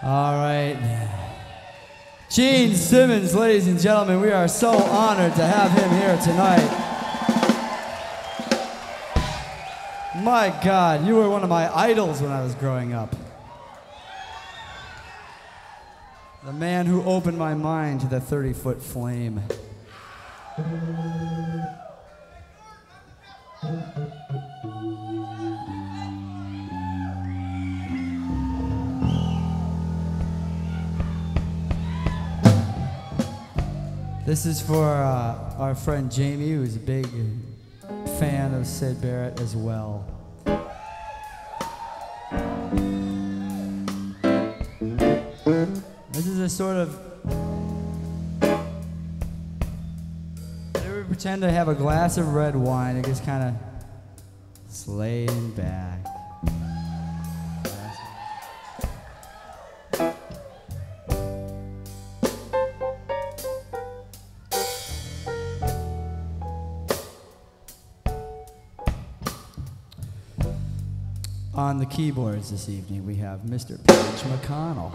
All right. Gene Simmons, ladies and gentlemen, we are so honored to have him here tonight. My God, you were one of my idols when I was growing up. The man who opened my mind to the 30-foot flame. This is for our friend Jamie, who's a big fan of Syd Barrett as well. This is a sort of... Whenever we pretend to have a glass of red wine, it gets kind of slaying back. On the keyboards this evening, we have Mr. Paige McConnell.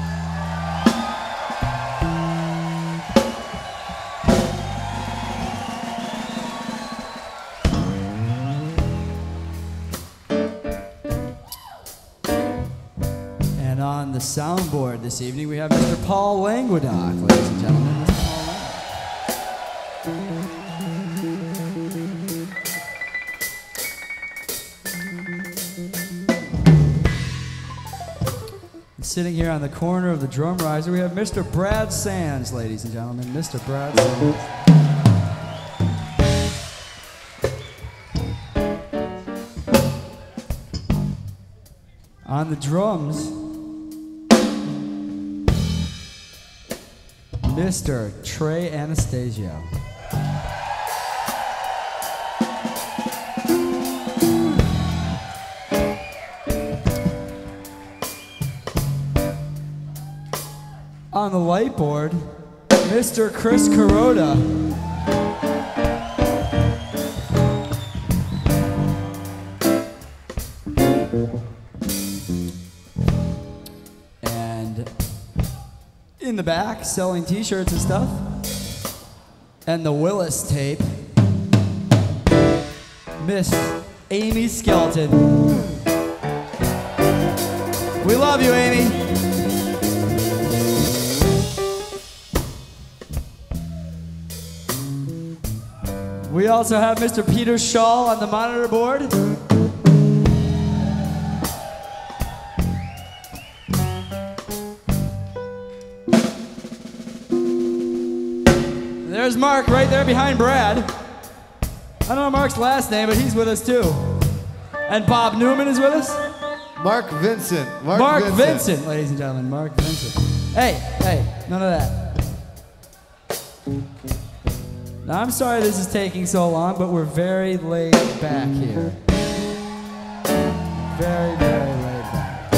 And on the soundboard this evening, we have Mr. Paul Languedoc, ladies and gentlemen. Mr. Paul Languedoc. Sitting here on the corner of the drum riser, we have Mr. Brad Sands, ladies and gentlemen. Mr. Brad Sands. On the drums, Mr. Trey Anastasio. On the light board, Mr. Chris Kuroda. And in the back, selling t-shirts and stuff, and the Willis tape, Miss Amy Skelton. We love you, Amy. We also have Mr. Peter Shaw on the monitor board. There's Mark right there behind Brad. I don't know Mark's last name, but he's with us too. And Bob Newman is with us. Mark Vincent. Mark Vincent, ladies and gentlemen. Mark Vincent. Hey, none of that. Now, I'm sorry this is taking so long, but we're very laid back here. Very, very laid back.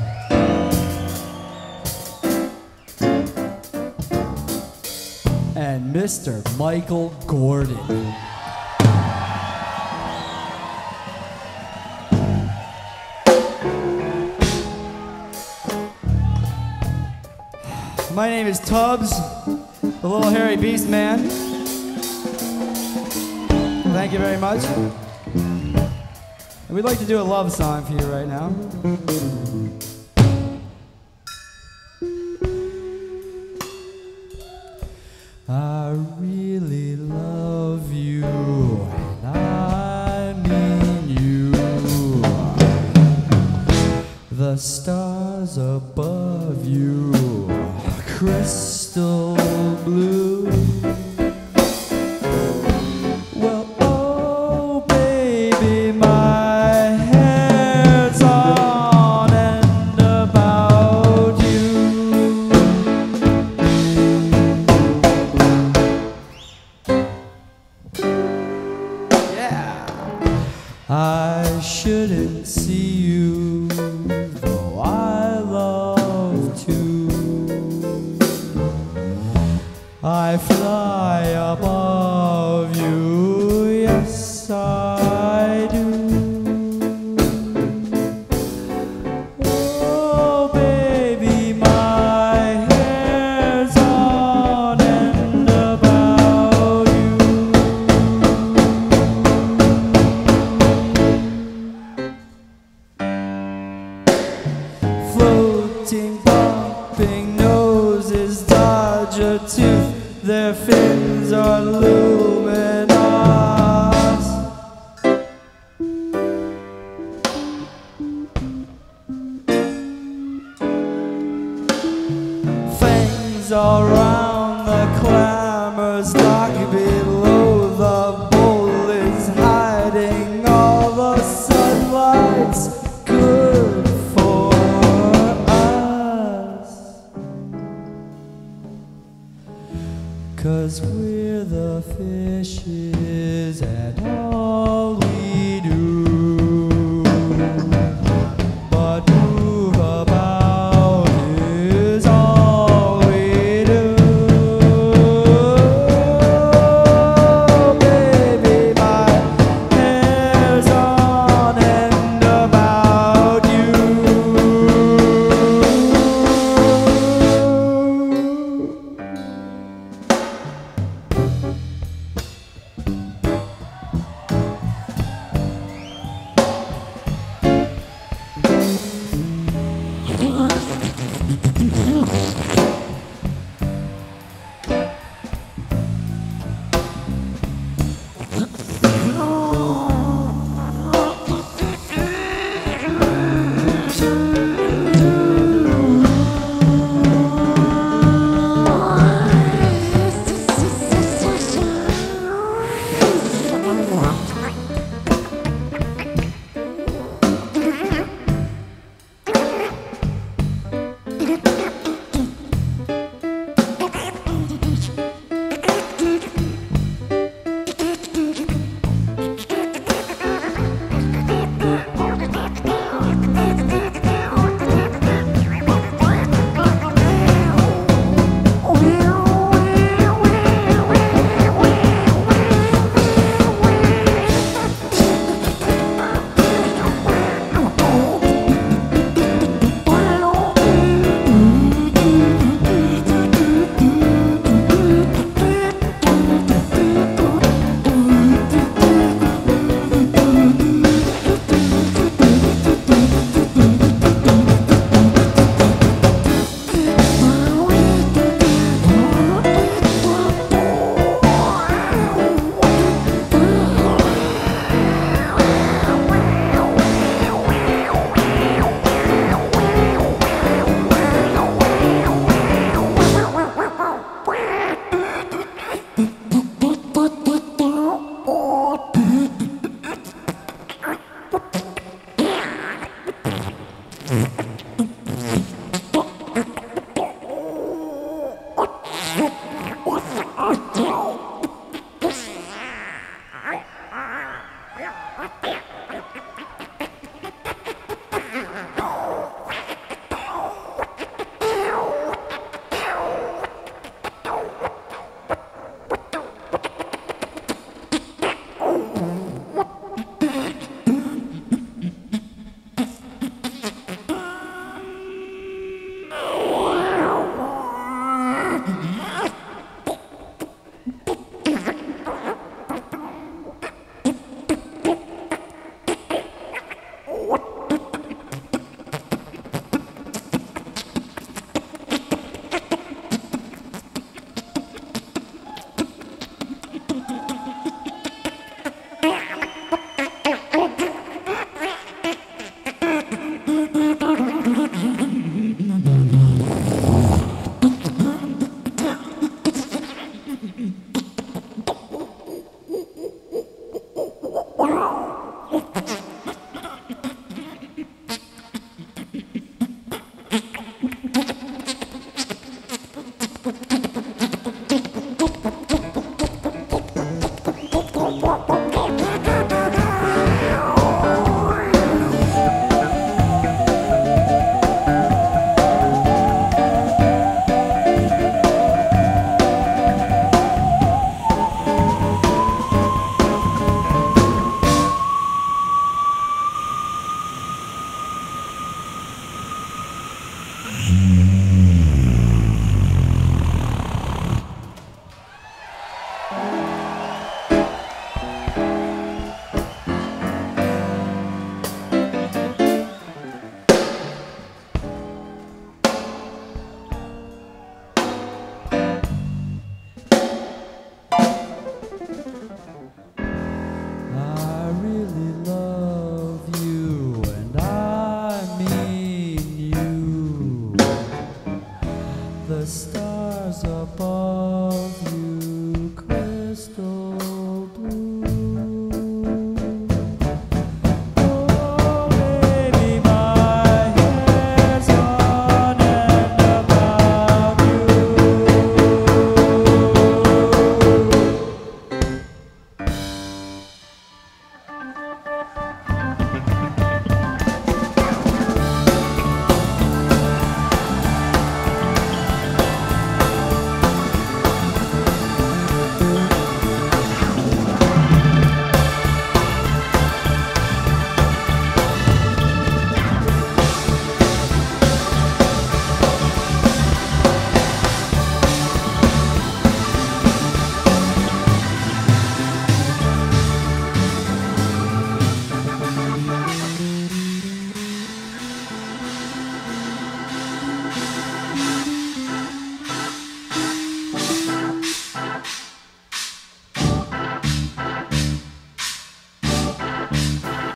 And Mr. Michael Gordon. My name is Tubbs, the little hairy beast man. Thank you very much. And we'd like to do a love song for you right now. I really love you, and I mean you. The stars above you, crystal blue. I shouldn't see you, though I love to. I fly above you, yes I do. Oh baby, my winds are luminous. Things around the clamors dark below. The bowl is hiding all the sunlight's good for us. 'Cause we're the fishes and all